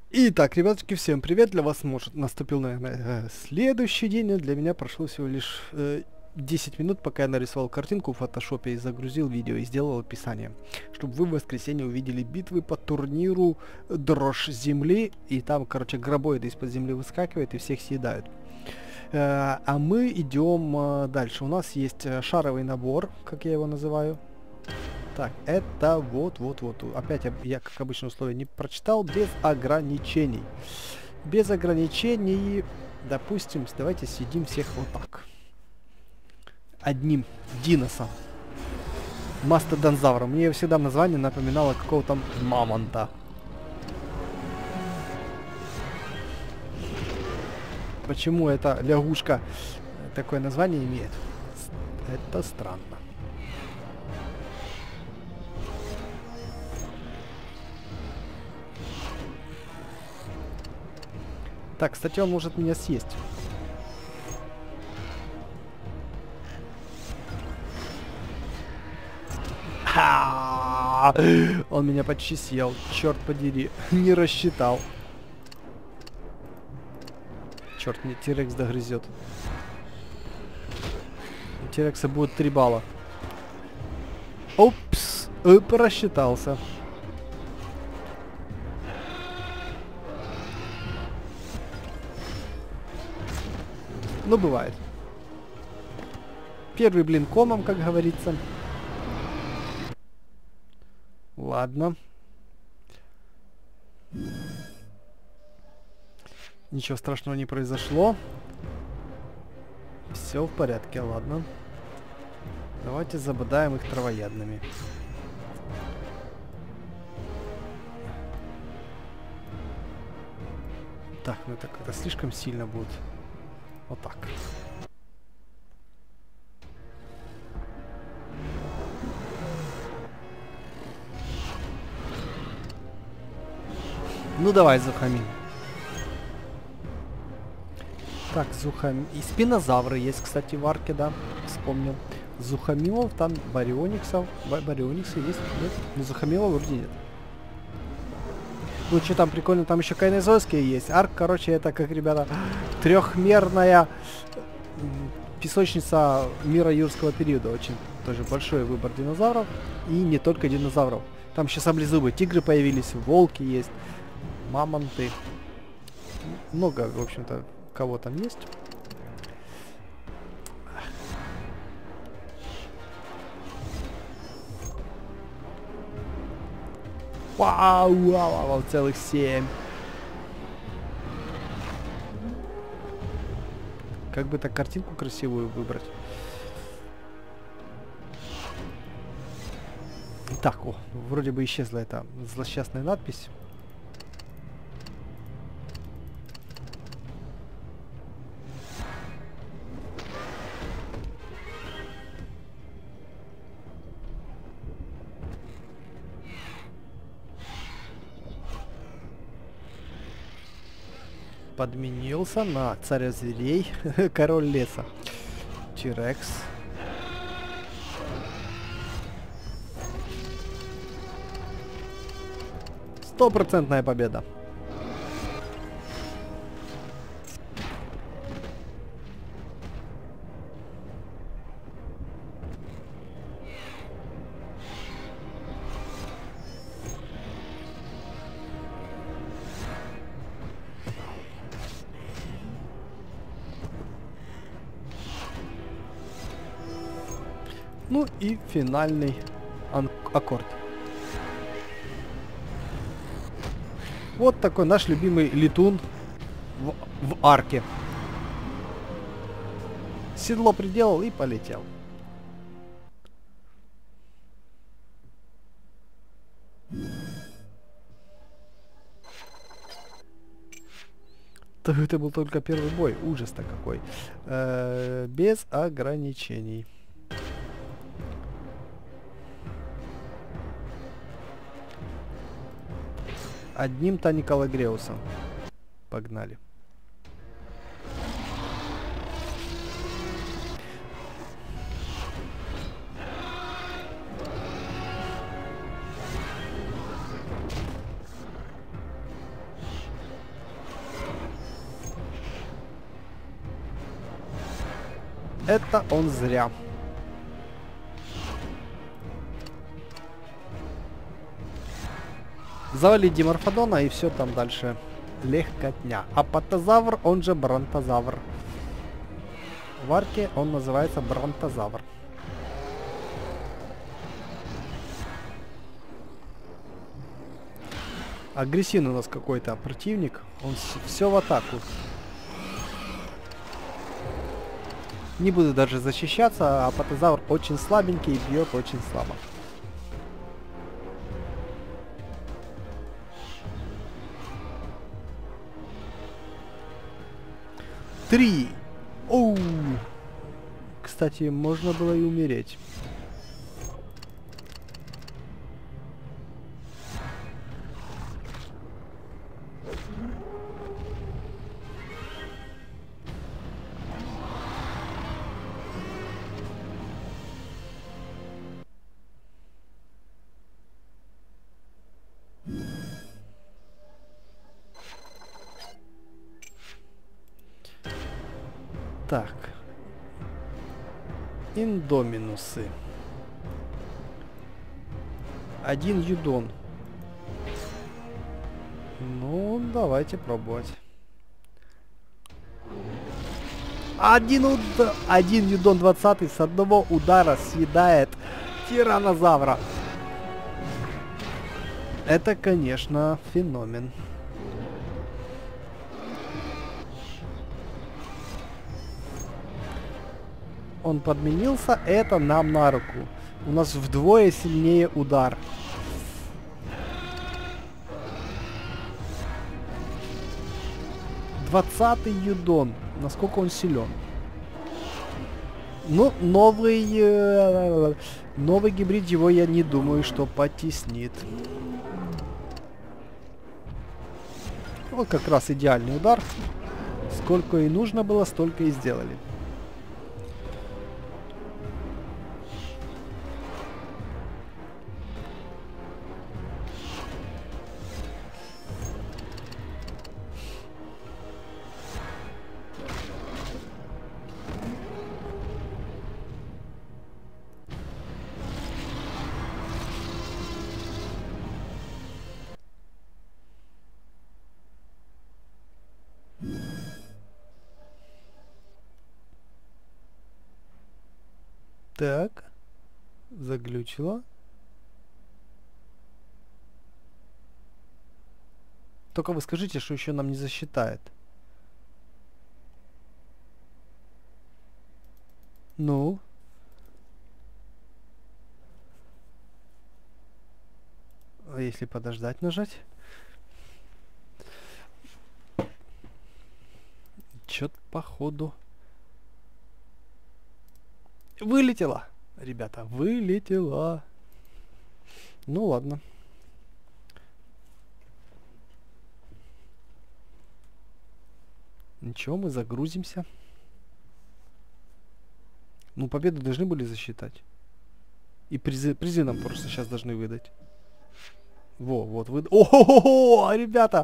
Итак, ребятки, всем привет! Для вас, может, наступил, наверное, следующий день, а для меня прошло всего лишь 10 минут, пока я нарисовал картинку в фотошопе и загрузил видео и сделал описание, чтобы вы в воскресенье увидели битвы по турниру Дрожь Земли, и там, короче, гробоиды из-под земли выскакивают и всех съедают. А мы идем дальше. У нас есть шаровый набор, как я его называю. Так, это вот. Опять я, как обычно, условия не прочитал. Без ограничений. Без ограничений, допустим, давайте съедим всех вот так. Одним диносом. Мастодонзавром. Мне всегда название напоминало какого-то мамонта. Почему эта лягушка такое название имеет? Это странно. Так, кстати, он может меня съесть. Он меня почти съел. Черт подери. Не рассчитал. Черт, мне Тирекс догрызет. У Тирекса будет 3 балла. Опс. Просчитался. Ну, бывает. Первый блин комом, как говорится. Ладно. Ничего страшного не произошло. Все в порядке, ладно. Давайте забодаем их травоядными. Так, ну это слишком сильно будет. Вот так. Ну давай, Зухамин. Так, Зухамин. И спинозавры есть, кстати, в арке, да. Вспомнил. Зухамилов, там бариониксов. Бариониксы есть? Нет? Ну, Зухамилов вроде нет. Ну, что там прикольно, там еще кайнозойские есть. Арк, короче, это, как, ребята, трехмерная песочница мира юрского периода. Очень тоже большой выбор динозавров. И не только динозавров. Там еще саблезубые тигры появились, волки есть, мамонты. Много, в общем-то, кого там есть. Вау, целых 7. Как бы так картинку красивую выбрать. Так, о, вроде бы исчезла эта злосчастная надпись. Подменился на царя зверей, король леса. Тирекс. Стопроцентная победа. Ну и финальный аккорд. Вот такой наш любимый летун в арке. Седло приделал и полетел. Это был только первый бой. Ужас-то какой. Без ограничений. Одним Таникалагреусом. Погнали. это он зря. Завалить Диморфодона и все там дальше. Легкотня. Апатозавр, он же Бронтозавр. В арке он называется Бронтозавр. Агрессивный у нас какой-то противник. Он все в атаку. Не буду даже защищаться. Апатозавр очень слабенький и бьет очень слабо. Три. Оу. Кстати, можно было и умереть. Так. Индоминусы. Один юдон. Ну, давайте пробовать. Один юдон 20 с одного удара съедает тиранозавра. Это, конечно, феномен. Он подменился, это нам на руку. У нас вдвое сильнее удар. Двадцатый юдон. Насколько он силен? Ну, новый гибрид его, я не думаю, что потеснит. Вот как раз идеальный удар. Сколько и нужно было, столько и сделали. Так, заглючило. Только вы скажите, что еще нам не засчитает. Ну? А если подождать нажать? Чё-то походу... Вылетела, ребята, вылетела. Ну ладно. Ничего, мы загрузимся. Ну, победу должны были засчитать. И призы нам просто сейчас должны выдать. Вот, О-хо-хо-хо, ребята!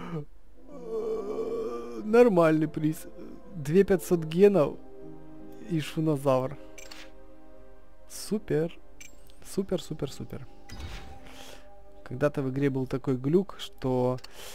Нормальный приз. 2500 генов и шунозавр. Супер. Супер. Когда-то в игре был такой глюк, что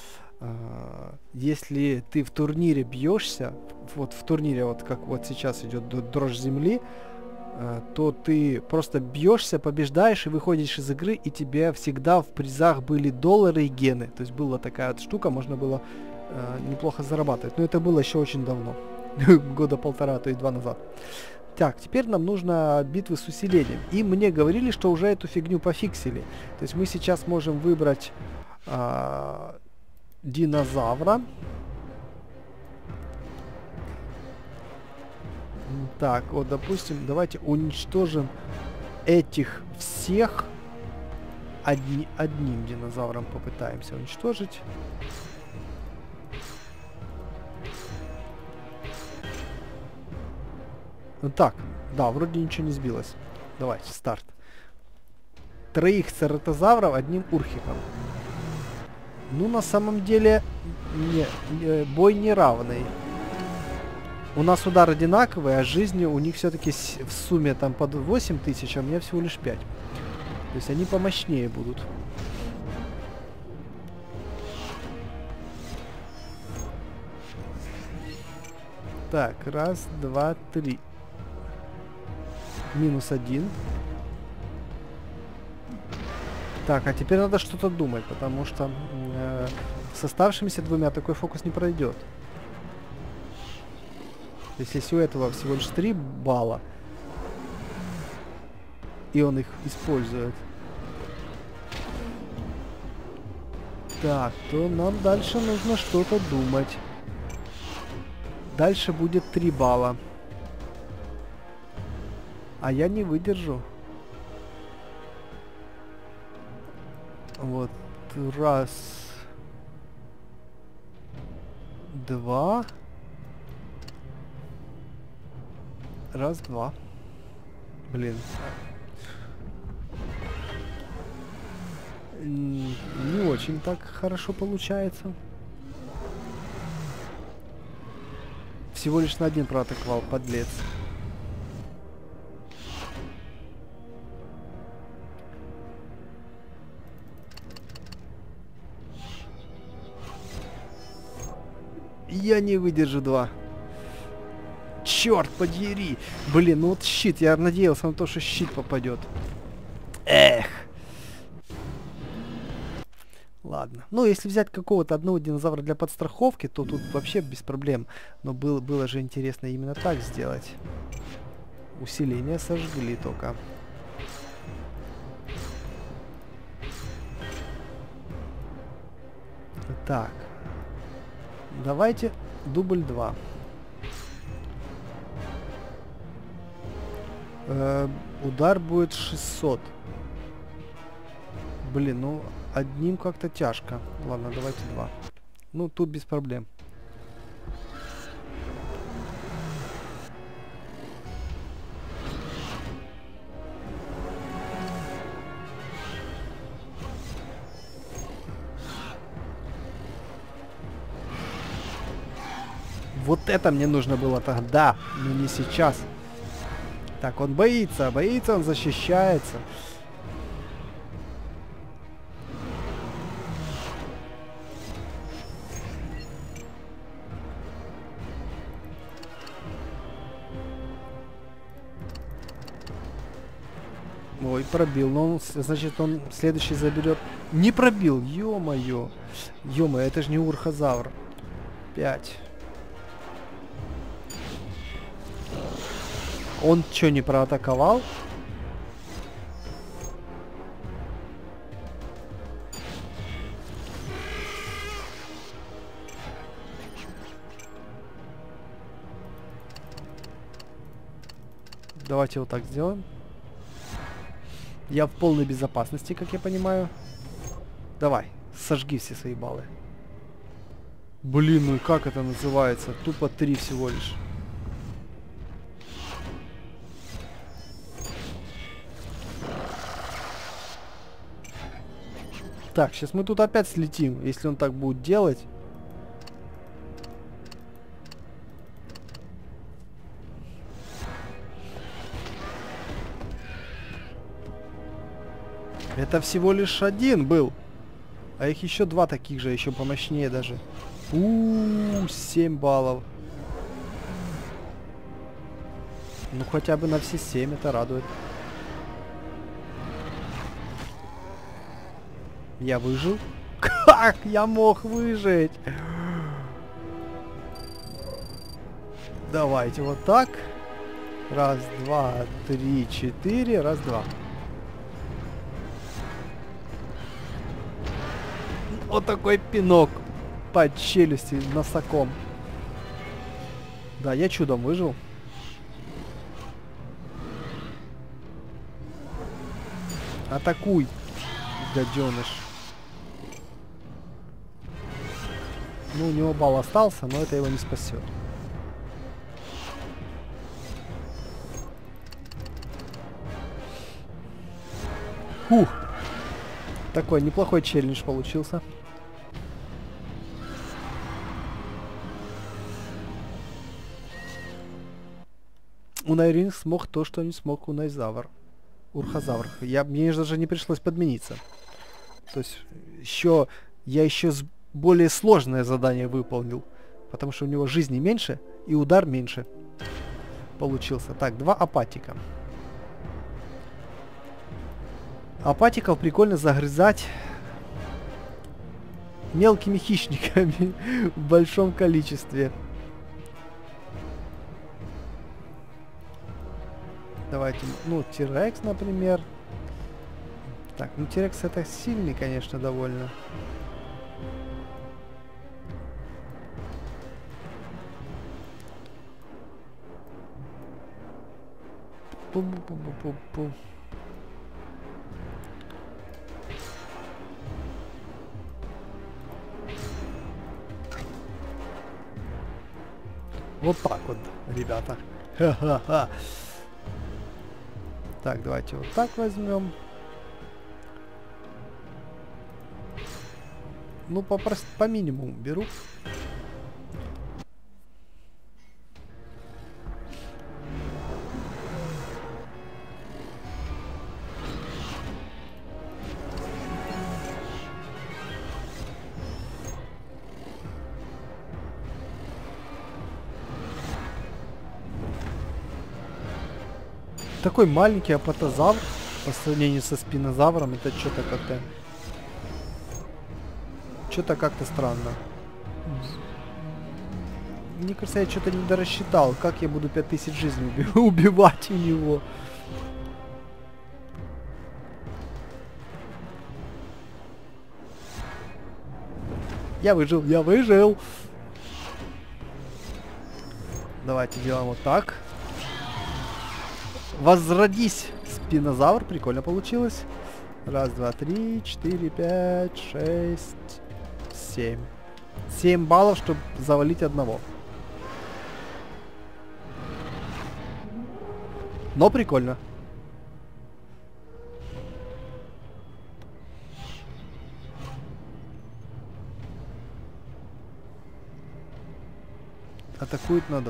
если ты в турнире бьешься, вот в турнире, вот как вот сейчас идет дрожь земли, то ты просто бьешься, побеждаешь и выходишь из игры, и тебе всегда в призах были доллары и гены. То есть была такая вот штука, можно было неплохо зарабатывать. Но это было еще очень давно. Года полтора, то есть 2 назад. Так, теперь нам нужно битвы с усилением. И мне говорили, что уже эту фигню пофиксили. То есть мы сейчас можем выбрать динозавра. Так, вот, допустим, давайте уничтожим этих всех. Одним динозавром попытаемся уничтожить. Ну так, да, вроде ничего не сбилось. Давайте, старт. 3 цератозавров одним урхиком. Ну, на самом деле, бой неравный. У нас удар одинаковый, а жизни у них все-таки в сумме там под 8000, а у меня всего лишь 5. То есть они помощнее будут. Так, раз, два, три. -1. Так, а теперь надо что-то думать, потому что с оставшимися двумя такой фокус не пройдет. То есть если у этого всего лишь 3 балла, и он их использует, так, то нам дальше нужно что-то думать. Дальше будет 3 балла. А я не выдержу. Вот. Раз. Два. Раз, два. Блин. Не очень так хорошо получается. Всего лишь на 1 проатаковал, подлец. Я не выдержу 2. Черт подери! Блин, ну вот щит. Я надеялся на то, что щит попадет. Эх! Ладно. Ну, если взять какого-то одного динозавра для подстраховки, то тут вообще без проблем. Но было же интересно именно так сделать. Усиление сожгли только. Так. Давайте дубль 2. Удар будет 600. Блин, ну одним как-то тяжко. Ладно, давайте 2. Ну, тут без проблем. Вот это мне нужно было тогда, но не сейчас. Так, он боится, он защищается. Ой, пробил, но он, значит, он следующий заберет. Не пробил, ё-моё. Ё-моё, это же не урхозавр. 5. Он чё, не проатаковал? Давайте вот так сделаем. Я в полной безопасности, как я понимаю. Давай, сожги все свои баллы. Блин, ну и как это называется? Тупо 3 всего лишь. Так, сейчас мы тут опять слетим, если он так будет делать. Это всего лишь 1 был. А их еще 2 таких же, еще помощнее даже. 7 баллов. Ну хотя бы на все 7, это радует. Я выжил? Как я мог выжить? Давайте вот так. Раз, два, три, 4. Раз, два. Вот такой пинок по челюсти носоком. Да, я чудом выжил. Атакуй, гаденыш. Ну, у него балл остался, но это его не спасет. Фух. Такой неплохой челлендж получился. Унайринг смог то, что не смог Унайзавр. Урхозавр. Мне даже не пришлось подмениться. То есть я еще более сложное задание выполнил. Потому что у него жизни меньше и удар меньше получился. Так, 2 апатика. Апатиков прикольно загрызать мелкими хищниками в большом количестве. Давайте, ну, Тирекс, например. Так, ну Тирекс это сильный, конечно, довольно. Пу-пу-пу-пу-пу. Вот так вот, ребята. Ха-ха-ха. Так, давайте вот так возьмем. Ну, по минимуму беру. Такой маленький апатозавр по сравнению со спинозавром, это что-то как-то... Что-то как-то странно. Мне кажется, я что-то не дорассчитал, как я буду 5000 жизней убивать у него. Я выжил, я выжил! Давайте делаем вот так. Возродись, спинозавр. Прикольно получилось. 1, 2, 3, 4, 5, 6, 7. 7 баллов, чтобы завалить одного. Но прикольно. Атакует на 2.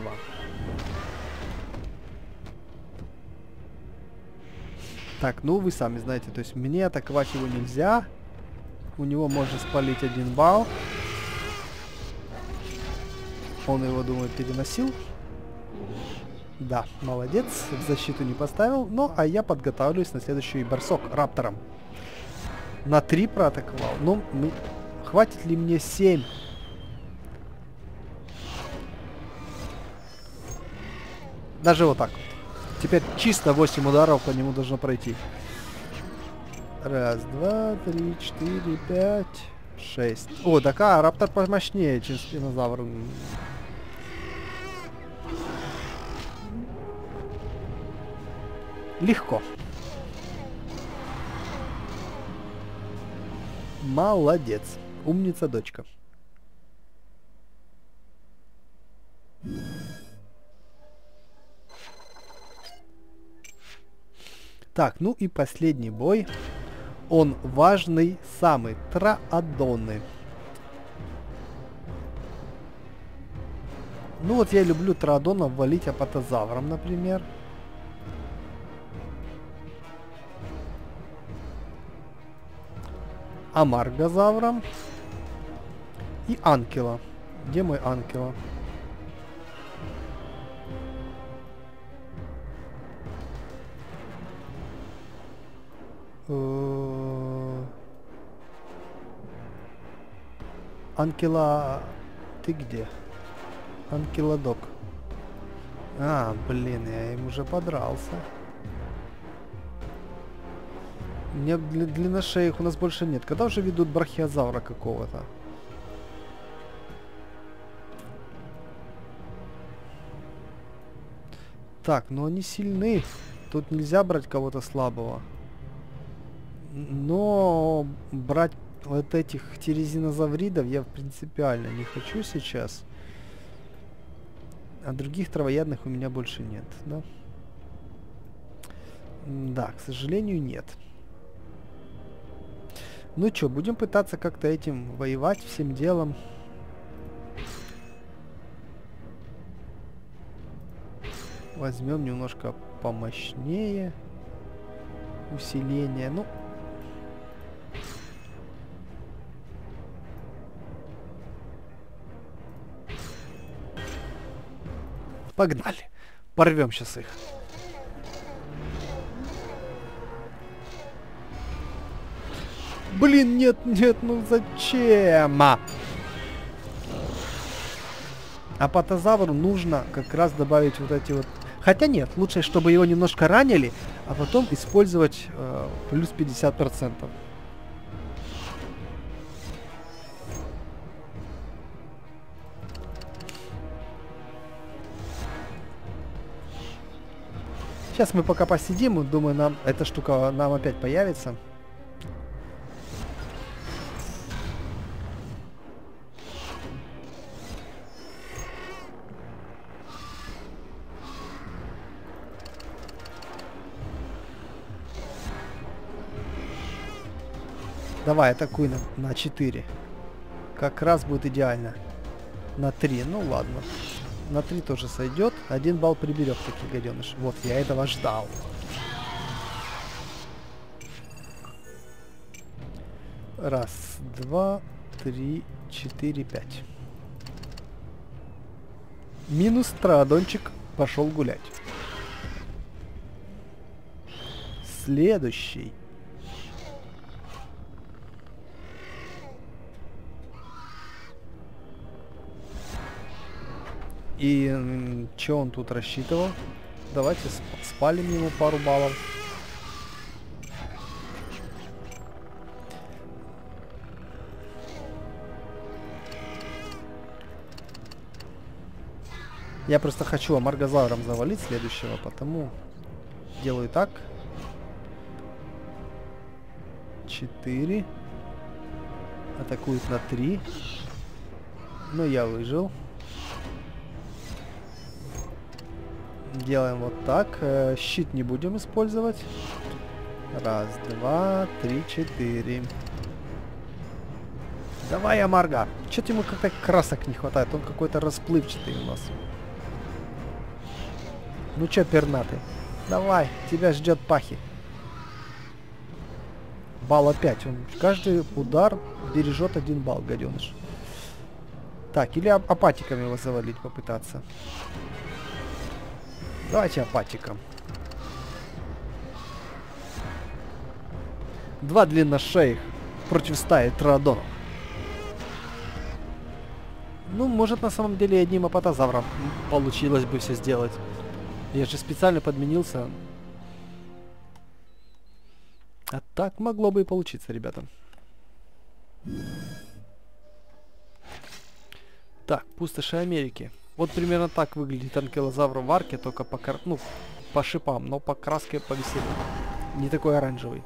Так, ну вы сами знаете, то есть мне атаковать его нельзя. У него можно спалить 1 балл. Он его, думаю, переносил. Да, молодец. В защиту не поставил. Ну, а я подготавливаюсь на следующий бросок раптором. На 3 проатаковал. Ну, хватит ли мне 7? Даже вот так вот. Теперь чисто 8 ударов по нему должно пройти. 1, 2, 3, 4, 5, 6. О, так раптор помощнее, чем спинозавр. Легко. Молодец. Умница, дочка. Так, ну и последний бой. Он важный самый. Траадоны. Ну вот я люблю траадонов валить апатозавром, например. Амаргозавром. И Анкила. Где мой Анкила? Анкила, ты где? Анкиладок. Блин, я им уже подрался. У меня длинношеек у нас больше нет. Когда уже ведут брахиозавра какого-то? Так, ну они сильны. Тут нельзя брать кого-то слабого. Но брать вот этих терезинозавридов я принципиально не хочу сейчас. А других травоядных у меня больше нет, да? Да, к сожалению, нет. Ну чё, будем пытаться как-то этим воевать всем делом. Возьмем немножко помощнее. Усиление. Ну. Погнали. Порвем сейчас их. Блин, нет, нет, ну зачем? Апатозавру нужно как раз добавить вот эти вот... Хотя нет, лучше, чтобы его немножко ранили, а потом использовать плюс 50%. Сейчас мы пока посидим, думаю, нам эта штука нам опять появится. Давай, атакуй на 4. Как раз будет идеально. На 3, ну ладно. На 3 тоже сойдет. 1 балл приберет таких гаденыш. Вот, я этого ждал. Раз, два, три, 4, 5. Минус Траодончик пошел гулять. Следующий. И что он тут рассчитывал? Давайте спалим ему пару баллов. Я просто хочу амаргозавром завалить следующего, потому делаю так. 4. Атакует на 3. Но я выжил. Делаем вот так. Щит не будем использовать. Раз, два, три, 4. Давай, Амарго. Чё-то ему как-то красок не хватает. Он какой-то расплывчатый у нас. Ну чё, пернатый? Давай, тебя ждет пахи. Балл опять. Он каждый удар бережет 1 балл, гаденыш. Так, или апатиками его завалить попытаться. Давайте апатиком. 2 длинношеих против стаи Траодонов. Ну, может, на самом деле одним апатозавром получилось бы все сделать. Я же специально подменился. А так могло бы и получиться, ребята. Так, пустоши Америки. Вот примерно так выглядит анкилозавр в арке, только по, ну, по шипам, но по краске повеселее. Не такой оранжевый.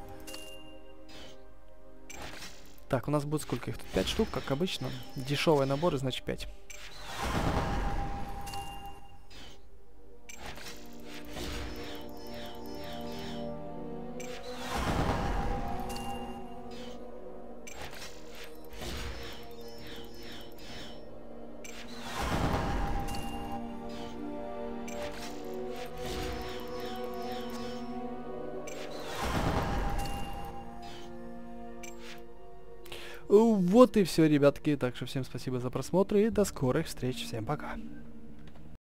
Так, у нас будет сколько их тут? 5 штук, как обычно. Дешевые наборы, значит 5. Вот и все, ребятки. Так что всем спасибо за просмотр и до скорых встреч. Всем пока.